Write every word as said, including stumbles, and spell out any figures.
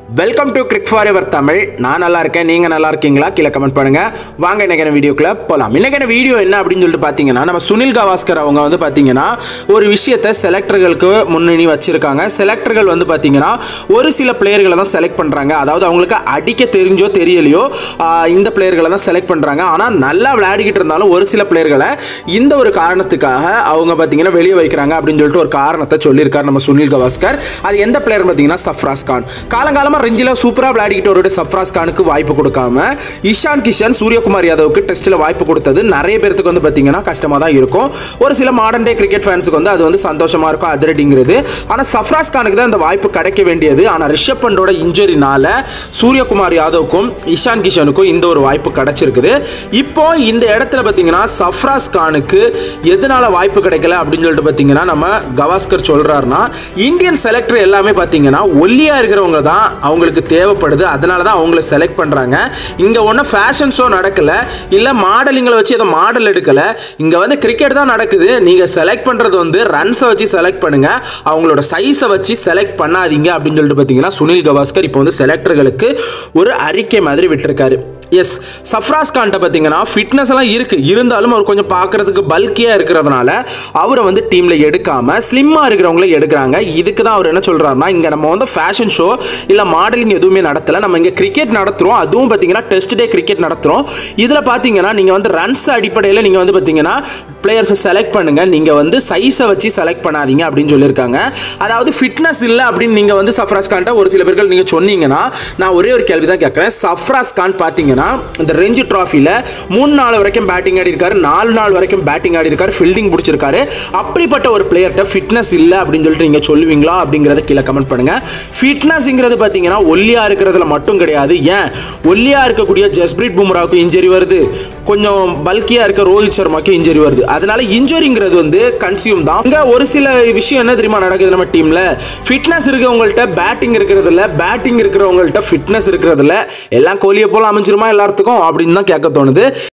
Welcome to crick forever Tamil. நான் நல்லா இருக்கேன், நீங்கள் நல்லா இருக்கீங்களா? கீழே கமெண்ட் பண்ணுங்கள். வாங்க இன்றைக்கான வீடியோக்குள்ளே போகலாம். இன்றைக்கான வீடியோ என்ன அப்படின்னு சொல்லிட்டு பார்த்தீங்கன்னா, நம்ம சுனில் கவாஸ்கர் அவங்க வந்து பார்த்தீங்கன்னா ஒரு விஷயத்தை செலக்டர்களுக்கு முன்னணி வச்சுருக்காங்க. செலக்டர்கள் வந்து பார்த்தீங்கன்னா ஒரு சில பிளேயர்களை தான் செலக்ட் பண்ணுறாங்க. அதாவது அவங்களுக்கு அடிக்க தெரிஞ்சோ தெரியலையோ இந்த பிளேயர்களை தான் செலக்ட் பண்ணுறாங்க. ஆனால் நல்லா விளையாடிக்கிட்டு இருந்தாலும் ஒரு சில பிளேயர்களை இந்த ஒரு காரணத்துக்காக அவங்க பார்த்தீங்கன்னா வெளியே வைக்கிறாங்க அப்படின்னு சொல்லிட்டு ஒரு காரணத்தை சொல்லியிருக்காரு நம்ம சுனில் கவாஸ்கர். அது எந்த பிளேயர் பார்த்தீங்கன்னா சஃப்ராஸ் கான். காலங்காலமாக ரஞ்சில சூப்பரா விளையாடிக்கிட்டு ஒரு சஃப்ராஸ் கானுக்கு வாய்ப்பு கொடுக்காம இஷான் கிஷன் சூரியகுமார் யாதவுக்கு டெஸ்ட்ல வாய்ப்பு கொடுத்தது நிறைய பேருக்கு வந்து பாத்தீங்கன்னா கஷ்டமா தான் இருக்கும். ஒரு சில மாடர்ன் டே கிரிக்கெட் ஃபேன்ஸுக்கு வந்து அது வந்து சந்தோஷமா இருக்கும் அதிரடிங்கிறது. ஆனா சஃப்ராஸ் கானுக்கு தான் இந்த வாய்ப்பு கிடைக்க வேண்டியது. ஆனா ரிஷப் பண்டோட இன்ஜுரினால சூரியகுமார் யாதவுக்கும் இஷான் கிஷனுக்கும் இந்த ஒரு வாய்ப்பு கிடைச்சிருக்குது. இப்போ இந்த இடத்துல பாத்தீங்கன்னா சஃப்ராஸ் கானுக்கு எதனால வாய்ப்பு கிடைக்கல அப்படின்னு சொல்லிட்டு பாத்தீங்கன்னா நம்ம கவாஸ்கர் சொல்றாருன்னா, இந்தியன் செலக்டர் எல்லாமே பாத்தீங்கன்னா ஒல்லியா இருக்கிறவங்க தான் அவங்களுக்கு தேவைப்படுது. அதனால தான் அவங்கள செலக்ட் பண்றாங்க. இங்க ஒன்றும் ஃபேஷன் ஷோ நடக்கல, இல்ல மாடலிங்களை வச்சு ஏதோ மாடல் எடுக்கல. இங்க வந்து கிரிக்கெட் தான் நடக்குது. நீங்க செலக்ட் பண்றது வந்து ரன்ஸை வச்சு செலக்ட் பண்ணுங்க, அவங்களோட சைஸை வச்சு செலக்ட் பண்ணாதீங்க அப்படின்னு சொல்லிட்டு பார்த்தீங்கன்னா சுனில் கவாஸ்கர் இப்போ வந்து செலக்டர்களுக்கு ஒரு அறிக்கை மாதிரி விட்டுருக்காரு. எஸ், சஃப்ராஸ் கான்ட்ட பார்த்தீங்கன்னா ஃபிட்னஸ் எல்லாம் இருக்கு, இருந்தாலும் அவர் கொஞ்சம் பார்க்கறதுக்கு பல்கியா இருக்கிறதுனால அவரை வந்து டீம்ல எடுக்காம ஸ்லிம்மா இருக்கிறவங்கள எடுக்கிறாங்க. இதுக்கு தான் அவர் என்ன சொல்றாருன்னா, இங்க நம்ம வந்து ஃபேஷன் ஷோ இல்ல மாடலிங் எதுவுமே நடத்தல, நம்ம இங்க கிரிக்கெட் நடத்துறோம். அதுவும் பார்த்தீங்கன்னா டெஸ்ட் டே கிரிக்கெட் நடத்துறோம். இதுல பார்த்தீங்கன்னா நீங்க வந்து ரன்ஸ் அடிப்படையில் நீங்க வந்து பார்த்தீங்கன்னா பிளேயர்ஸை செலக்ட் பண்ணுங்க, நீங்க வந்து சைஸை வச்சு செலக்ட் பண்ணாதீங்க அப்படின்னு சொல்லியிருக்காங்க. அதாவது ஃபிட்னஸ் இல்லை அப்படின்னு நீங்க வந்து சஃப்ராஸ் கான்ட்ட ஒரு சில பேர்கள் நீங்க சொன்னீங்கன்னா, நான் ஒரே ஒரு கேள்வி தான் கேட்கறேன். சஃப்ராஸ் கான் பார்த்தீங்கன்னா இந்த ரஞ்சி டிராஃபில மூணு நாள் வரைக்கும் பேட்டிங் ஆடி இருக்காரு, நாலு நாள் வரைக்கும் பேட்டிங் ஆடி இருக்காரு, ஃபீல்டிங் பிடிச்சிருக்காரு. அப்படிப்பட்ட ஒரு பிளேயர்ட்ட ஃபிட்னஸ் இல்லை அப்படின்னு சொல்லிட்டு நீங்க சொல்லுவீங்களா அப்படிங்கறத கீழே கமெண்ட் பண்ணுங்க. ஃபிட்னஸ்ங்கிறது பார்த்தீங்கன்னா ஒல்லியா இருக்கிறதுல மட்டும் கிடையாது. ஏன் ஒல்லியா இருக்கக்கூடிய ஜஸ்பிரீத் பும்ராவுக்கு இன்ஜரி வருது, கொஞ்சம் பல்கியா இருக்க ரோஹித் சர்மாக்கு இன்ஜரி வருது. அதனால இன்ஜுரிங்கிறது வந்து கன்சியூம் தான். இங்க ஒரு சில விஷயம் என்ன தெரியுமா நடக்குது நம்ம டீம்ல, ஃபிட்னஸ் இருக்கிறவங்கள்ட்ட பேட்டிங் இருக்கிறது இல்ல, பேட்டிங் இருக்கிறவங்கள்ட்ட ஃபிட்னஸ் இருக்கிறது இல்ல. எல்லாம் கோலியை போல அமைஞ்சிருமா எல்லாத்துக்கும் அப்படின்னு தான் கேட்க தோணுது.